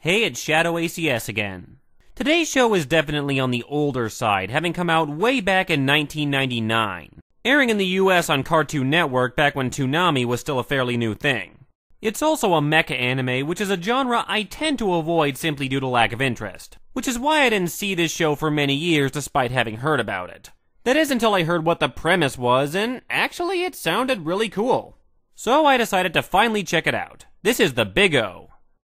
Hey, it's ShadowACS again. Today's show is definitely on the older side, having come out way back in 1999, airing in the US on Cartoon Network back when Toonami was still a fairly new thing. It's also a mecha anime, which is a genre I tend to avoid simply due to lack of interest, which is why I didn't see this show for many years despite having heard about it. That is until I heard what the premise was, and actually it sounded really cool. So I decided to finally check it out. This is the Big O.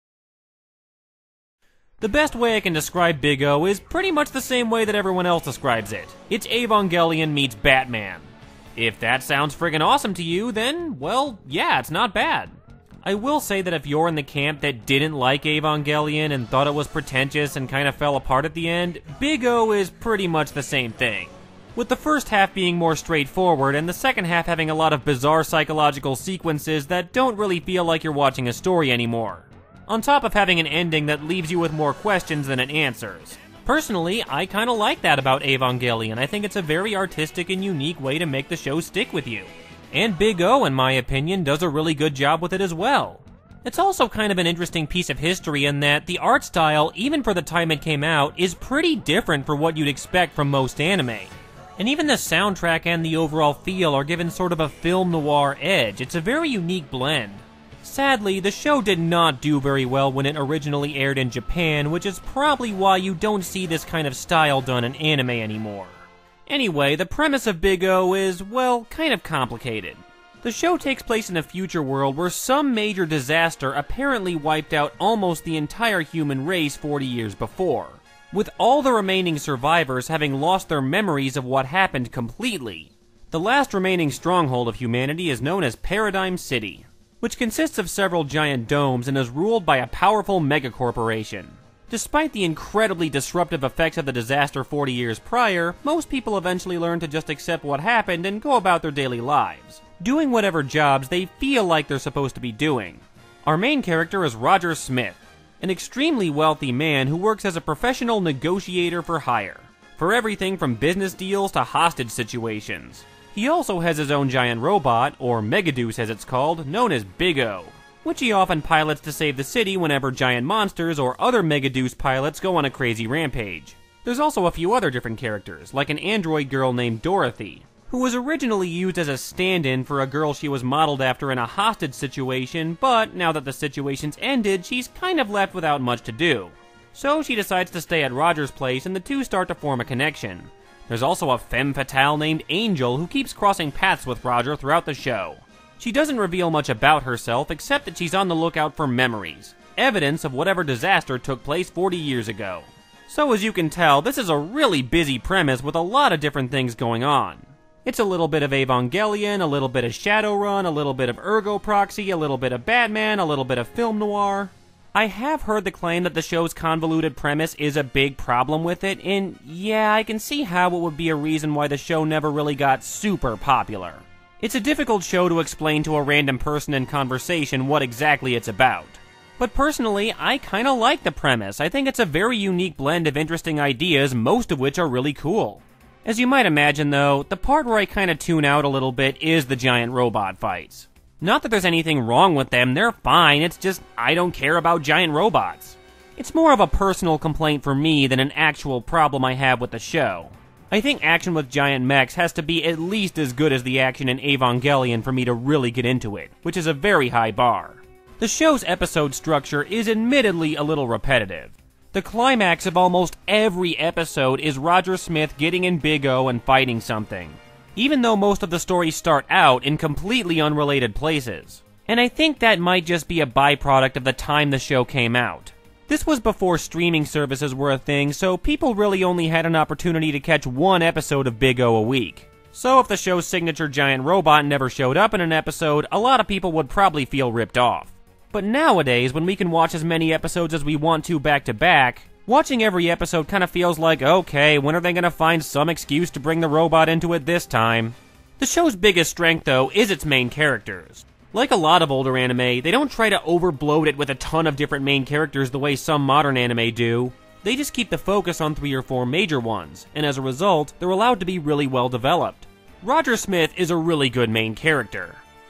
The best way I can describe Big O is pretty much the same way that everyone else describes it. It's Evangelion meets Batman. If that sounds friggin' awesome to you, then, well, yeah, it's not bad. I will say that if you're in the camp that didn't like Evangelion and thought it was pretentious and kind of fell apart at the end, Big O is pretty much the same thing, with the first half being more straightforward and the second half having a lot of bizarre psychological sequences that don't really feel like you're watching a story anymore, on top of having an ending that leaves you with more questions than it answers. Personally, I kinda like that about Evangelion. I think it's a very artistic and unique way to make the show stick with you. And Big O, in my opinion, does a really good job with it as well. It's also kind of an interesting piece of history in that the art style, even for the time it came out, is pretty different from what you'd expect from most anime. And even the soundtrack and the overall feel are given sort of a film noir edge. It's a very unique blend. Sadly, the show did not do very well when it originally aired in Japan, which is probably why you don't see this kind of style done in anime anymore. Anyway, the premise of Big O is, well, kind of complicated. The show takes place in a future world where some major disaster apparently wiped out almost the entire human race 40 years before, with all the remaining survivors having lost their memories of what happened completely. The last remaining stronghold of humanity is known as Paradigm City, which consists of several giant domes and is ruled by a powerful megacorporation. Despite the incredibly disruptive effects of the disaster 40 years prior, most people eventually learn to just accept what happened and go about their daily lives, doing whatever jobs they feel like they're supposed to be doing. Our main character is Roger Smith, an extremely wealthy man who works as a professional negotiator for hire, for everything from business deals to hostage situations. He also has his own giant robot, or Megaduce as it's called, known as Big O, which he often pilots to save the city whenever giant monsters or other Megaduce pilots go on a crazy rampage. There's also a few other different characters, like an android girl named Dorothy, who was originally used as a stand-in for a girl she was modeled after in a hostage situation, but now that the situation's ended, she's kind of left without much to do. So she decides to stay at Roger's place and the two start to form a connection. There's also a femme fatale named Angel who keeps crossing paths with Roger throughout the show. She doesn't reveal much about herself except that she's on the lookout for memories, evidence of whatever disaster took place 40 years ago. So as you can tell, this is a really busy premise with a lot of different things going on. It's a little bit of Evangelion, a little bit of Shadowrun, a little bit of Ergo Proxy, a little bit of Batman, a little bit of film noir. I have heard the claim that the show's convoluted premise is a big problem with it, and yeah, I can see how it would be a reason why the show never really got super popular. It's a difficult show to explain to a random person in conversation what exactly it's about. But personally, I kinda like the premise. I think it's a very unique blend of interesting ideas, most of which are really cool. As you might imagine though, the part where I kinda tune out a little bit is the giant robot fights. Not that there's anything wrong with them, they're fine, it's just I don't care about giant robots. It's more of a personal complaint for me than an actual problem I have with the show. I think action with giant mechs has to be at least as good as the action in Evangelion for me to really get into it, which is a very high bar. The show's episode structure is admittedly a little repetitive. The climax of almost every episode is Roger Smith getting in Big O and fighting something, even though most of the stories start out in completely unrelated places. And I think that might just be a byproduct of the time the show came out. This was before streaming services were a thing, so people really only had an opportunity to catch one episode of Big O a week. So if the show's signature giant robot never showed up in an episode, a lot of people would probably feel ripped off. But nowadays, when we can watch as many episodes as we want to back to back, watching every episode kind of feels like, okay, when are they gonna find some excuse to bring the robot into it this time? The show's biggest strength, though, is its main characters. Like a lot of older anime, they don't try to overbloat it with a ton of different main characters the way some modern anime do. They just keep the focus on 3 or 4 major ones, and as a result, they're allowed to be really well developed. Roger Smith is a really good main character.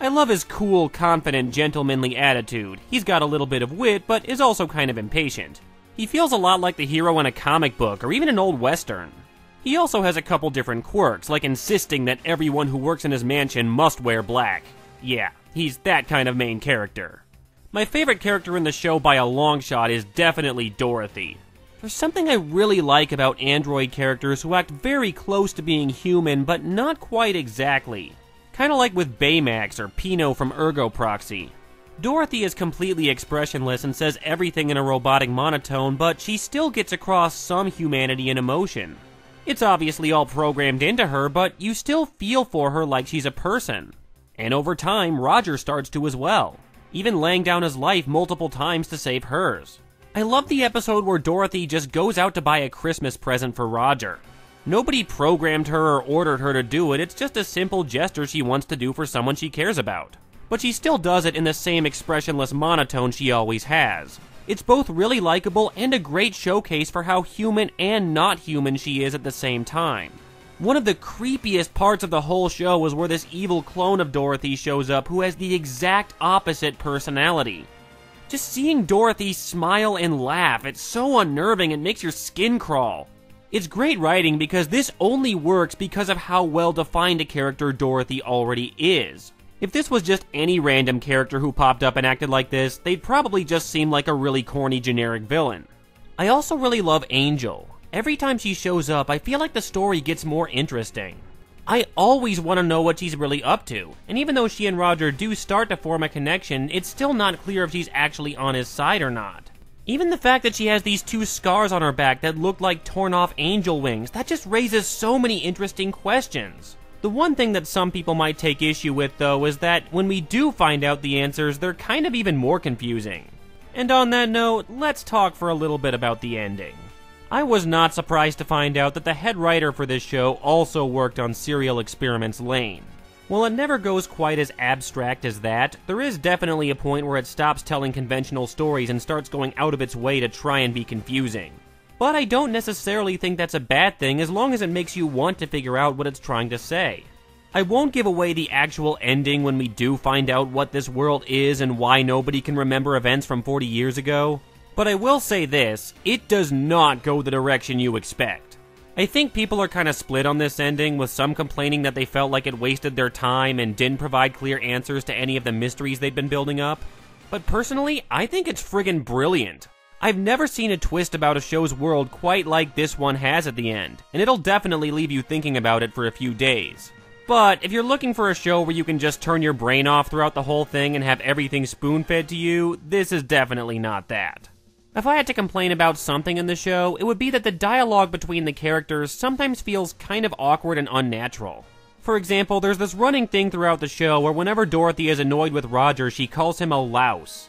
I love his cool, confident, gentlemanly attitude. He's got a little bit of wit, but is also kind of impatient. He feels a lot like the hero in a comic book or even an old western. He also has a couple different quirks, like insisting that everyone who works in his mansion must wear black. Yeah, he's that kind of main character. My favorite character in the show by a long shot is definitely Dorothy. There's something I really like about android characters who act very close to being human, but not quite exactly. Kinda like with Baymax or Pino from Ergo Proxy. Dorothy is completely expressionless and says everything in a robotic monotone, but she still gets across some humanity and emotion. It's obviously all programmed into her, but you still feel for her like she's a person. And over time, Roger starts to as well, even laying down his life multiple times to save hers. I love the episode where Dorothy just goes out to buy a Christmas present for Roger. Nobody programmed her or ordered her to do it, it's just a simple gesture she wants to do for someone she cares about. But she still does it in the same expressionless monotone she always has. It's both really likable and a great showcase for how human and not human she is at the same time. One of the creepiest parts of the whole show is where this evil clone of Dorothy shows up who has the exact opposite personality. Just seeing Dorothy smile and laugh, it's so unnerving it makes your skin crawl. It's great writing because this only works because of how well defined a character Dorothy already is. If this was just any random character who popped up and acted like this, they'd probably just seem like a really corny generic villain. I also really love Angel. Every time she shows up, I feel like the story gets more interesting. I always want to know what she's really up to, and even though she and Roger do start to form a connection, it's still not clear if she's actually on his side or not. Even the fact that she has these 2 scars on her back that look like torn off angel wings, that just raises so many interesting questions. The one thing that some people might take issue with, though, is that when we do find out the answers, they're kind of even more confusing. And on that note, let's talk for a little bit about the ending. I was not surprised to find out that the head writer for this show also worked on Serial Experiments Lain. While it never goes quite as abstract as that, there is definitely a point where it stops telling conventional stories and starts going out of its way to try and be confusing. But I don't necessarily think that's a bad thing as long as it makes you want to figure out what it's trying to say. I won't give away the actual ending when we do find out what this world is and why nobody can remember events from 40 years ago, but I will say this, it does not go the direction you expect. I think people are kind of split on this ending, with some complaining that they felt like it wasted their time and didn't provide clear answers to any of the mysteries they'd been building up. But personally, I think it's friggin' brilliant. I've never seen a twist about a show's world quite like this one has at the end, and it'll definitely leave you thinking about it for a few days. But if you're looking for a show where you can just turn your brain off throughout the whole thing and have everything spoon-fed to you, this is definitely not that. If I had to complain about something in the show, it would be that the dialogue between the characters sometimes feels kind of awkward and unnatural. For example, there's this running thing throughout the show where whenever Dorothy is annoyed with Roger, she calls him a louse.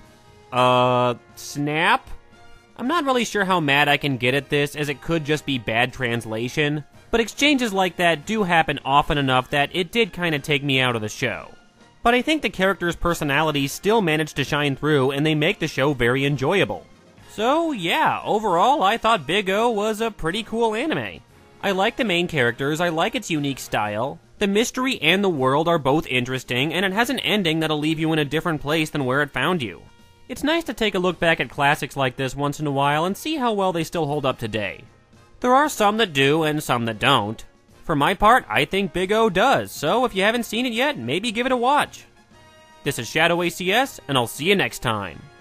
Snap? I'm not really sure how mad I can get at this, as it could just be bad translation, but exchanges like that do happen often enough that it did kind of take me out of the show. But I think the characters' personalities still manage to shine through, and they make the show very enjoyable. So yeah, overall I thought Big O was a pretty cool anime. I like the main characters, I like its unique style, the mystery and the world are both interesting, and it has an ending that'll leave you in a different place than where it found you. It's nice to take a look back at classics like this once in a while and see how well they still hold up today. There are some that do and some that don't. For my part, I think Big O does, so if you haven't seen it yet, maybe give it a watch. This is ShadowACS, and I'll see you next time.